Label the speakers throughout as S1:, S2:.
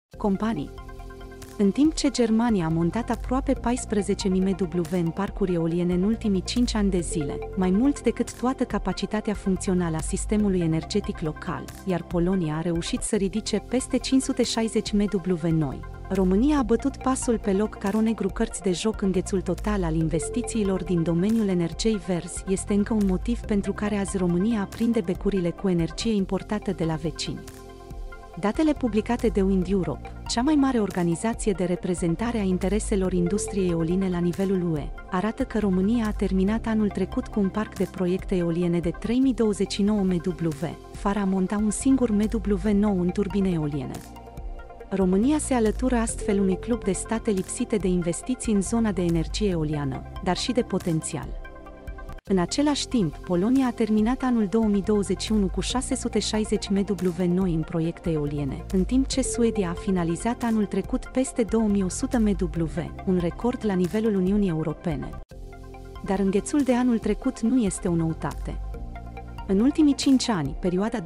S1: Companii. În timp ce Germania a montat aproape 14.000 MW în parcuri eoliene în ultimii 5 ani de zile, mai mult decât toată capacitatea funcțională a sistemului energetic local, iar Polonia a reușit să ridice peste 560 MW noi, România a bătut pasul pe loc ca ro-negru cărți de joc. Înghețul total al investițiilor din domeniul energiei verzi este încă un motiv pentru care azi România aprinde becurile cu energie importată de la vecini. Datele publicate de Wind Europe, cea mai mare organizație de reprezentare a intereselor industriei eoline la nivelul UE, arată că România a terminat anul trecut cu un parc de proiecte eoliene de 3029 MW, fără a monta un singur MW nou în turbine eoliene. România se alătură astfel unui club de state lipsite de investiții în zona de energie eoliană, dar și de potențial. În același timp, Polonia a terminat anul 2021 cu 660 MW noi în proiecte eoliene, în timp ce Suedia a finalizat anul trecut peste 2100 MW, un record la nivelul Uniunii Europene. Dar înghețul de anul trecut nu este o noutate. În ultimii 5 ani, perioada 2016-2021,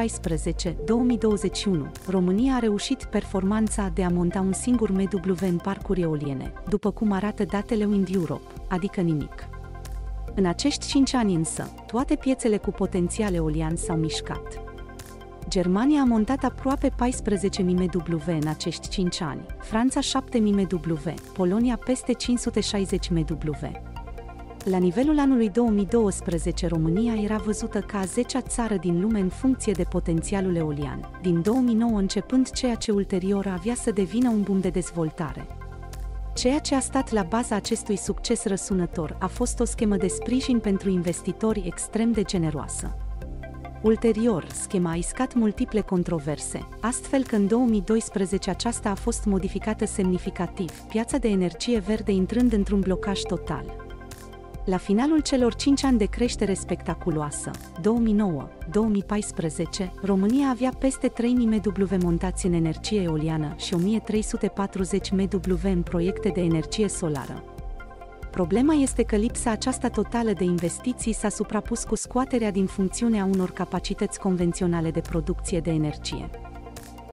S1: România a reușit performanța de a monta un singur MW în parcuri eoliene, după cum arată datele Wind Europe, adică nimic. În acești 5 ani însă, toate piețele cu potențial eolian s-au mișcat. Germania a montat aproape 14.000 MW în acești 5 ani, Franța 7.000 MW, Polonia peste 560 MW. La nivelul anului 2012, România era văzută ca a 10-a țară din lume în funcție de potențialul eolian, din 2009 începând, ceea ce ulterior avea să devină un boom de dezvoltare. Ceea ce a stat la baza acestui succes răsunător a fost o schemă de sprijin pentru investitori extrem de generoasă. Ulterior, schema a iscat multiple controverse, astfel că în 2012 aceasta a fost modificată semnificativ, piața de energie verde intrând într-un blocaj total. La finalul celor 5 ani de creștere spectaculoasă, 2009-2014, România avea peste 3.000 MW montați în energie eoliană și 1.340 MW în proiecte de energie solară. Problema este că lipsa aceasta totală de investiții s-a suprapus cu scoaterea din funcțiune a unor capacități convenționale de producție de energie.